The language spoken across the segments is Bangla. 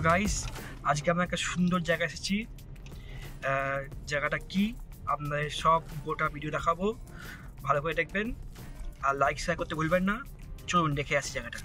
গাইস, আজকে আমরা একটা সুন্দর জায়গায় এসেছি। জায়গাটা কি আপনাদের সব গোটা ভিডিও দেখাবো, ভালো করে দেখবেন আর লাইক শেয়ার করতে ভুলবেন না। চলুন দেখে আসি জায়গাটা।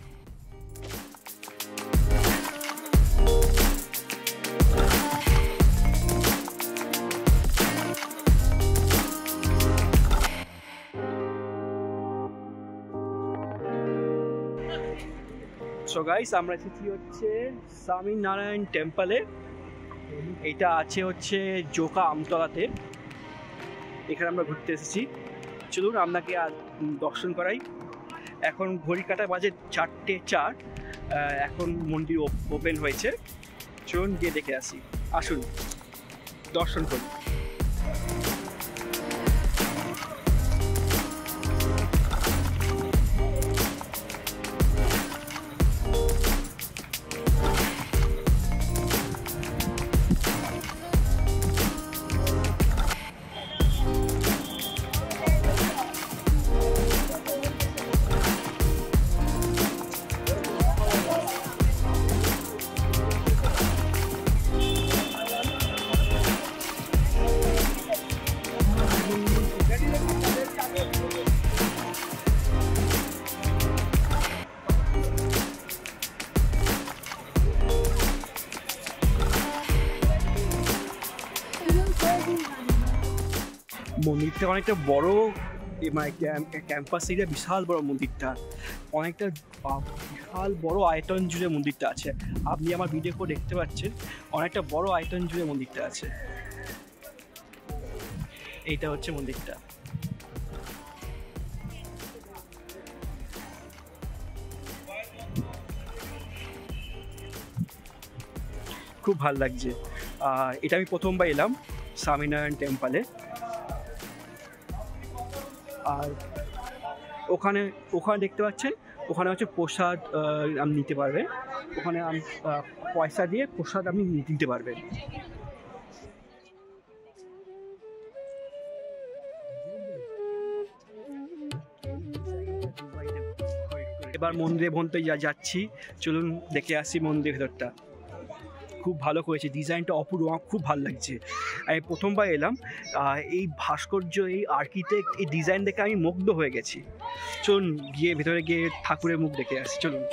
সো গাইস, আমরা এসেছি হচ্ছে স্বামীনারায়ণ টেম্পলে। এটা আছে হচ্ছে জোকা আমতলাতে। এখানে আমরা ঘুরতে এসেছি। চলুন আপনাকে দর্শন করাই। এখন ঘড়ি কাটা বাজে 4:04। এখন মন্দির ওপেন হয়েছে। চলুন গিয়ে দেখে আসি। আসুন দর্শন করি। মন্দিরটা অনেকটা বড়, মানে ক্যাম্পাস এরিয়া বিশাল বড় মন্দিরটা। অনেকটা বিশাল বড় আয়তন জুড়ে মন্দিরটা আছে। আপনি আমার ভিডিও করে দেখতে পাচ্ছেন অনেকটা বড় আয়তন জুড়ে মন্দিরটা আছে। এইটা হচ্ছে মন্দিরটা। খুব ভালো লাগছে। এটা আমি প্রথমবার এলাম স্বামীনারায়ণ টেম্পলে। আর ওখানে দেখতে পাচ্ছেন, ওখানে হচ্ছে প্রসাদ আপনি নিতে পারবেন। ওখানে পয়সা দিয়ে প্রসাদ আপনি নিতে পারবেন। এবার মন্দিরে ভেতরে যাচ্ছি। চলুন দেখে আসি মন্দিরের ভেতরটা। খুব ভালো করেছে, ডিজাইনটা অপূর্ব, আমার খুব ভালো লাগছে। আমি প্রথমবার এলাম, এই ভাস্কর্য, এই আর্কিটেক্ট, এই ডিজাইন দেখে আমি মুগ্ধ হয়ে গেছি। চলুন গিয়ে ভেতরে গিয়ে ঠাকুরের মুখ দেখে আসি। চলুন।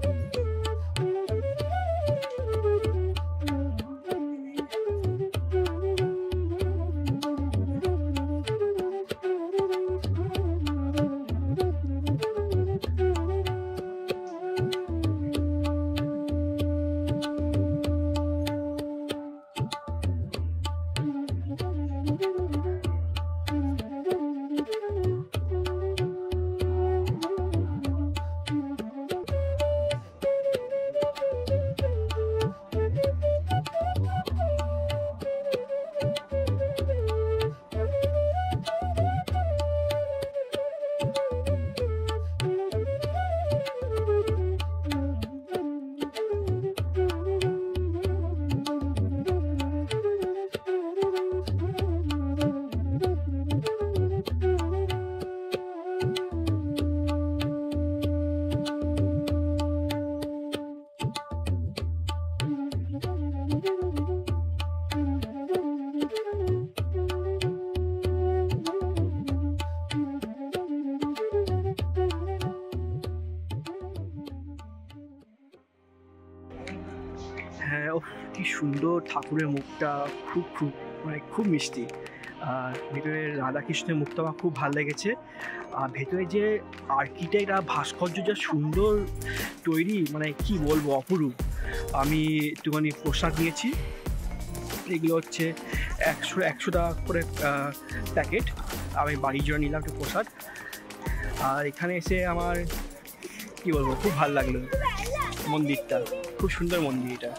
হ্যাঁ, কি সুন্দর ঠাকুরের মুখটা, খুব মিষ্টি। আর ভেতরে রাধাকৃষ্ণের মুখটা আমার খুব ভালো লেগেছে। আর ভেতরে যে আর্কিটেক্ট আর ভাস্কর্য যা সুন্দর তৈরি, মানে কি বলবো, অপরূপ। আমি একটুখানি প্রসাদ নিয়েছি। এগুলো হচ্ছে 100 টাকা করে প্যাকেট। আমি বাড়ির জন্য নিলাম একটু প্রসাদ। আর এখানে এসে আমার কি বলবো, খুব ভালো লাগলো মন্দিরটা। খুব সুন্দর মন্দির, এটা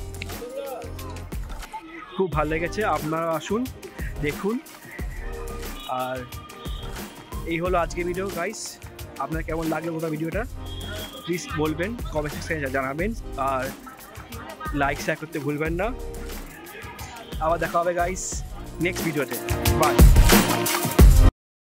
খুব ভালো লেগেছে। আপনারা আসুন, দেখুন। আর এই হলো আজকে ভিডিও গাইস। আপনার কেমন লাগলো গোটা ভিডিওটা প্লিজ বলবেন, কমেন্ট সেকশনে জানাবেন। আর লাইক শেয়ার করতে ভুলবেন না। আবার দেখা হবে গাইস নেক্সট ভিডিওতে। বাই।